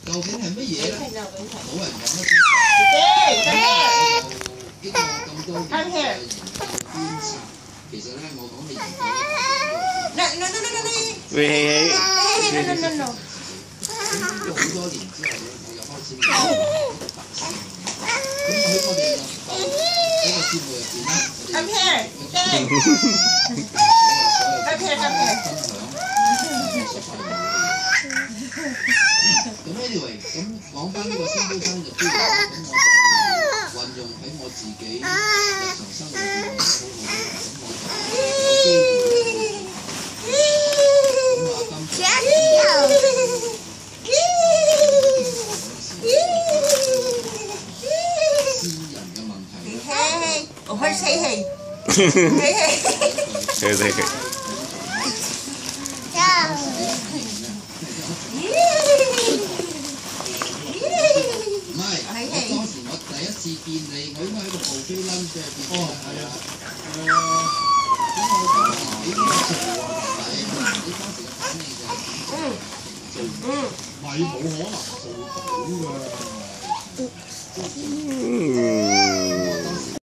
究竟係乜嘢咧？冇人講得清楚。經過咁多年嘅研究觀察，其實咧我講嘅研究喂， 經過好多年之後咧，我又開始明白特性。咁喺我哋呢個節目入邊咧，我哋咁 anyway， 咁講翻呢個星標生日標，咁我就運用喺我自己日常生活入邊嘅好好嘅，咁我就有機會咁啊，私人嘅問題咧， 我開死氣， 唔係，我當時我第一次見你，我應該喺個buffet lunch入邊見你。係啊。咁我當時幾多歲喎？你當時嘅反應就係咪冇可能做到㗎。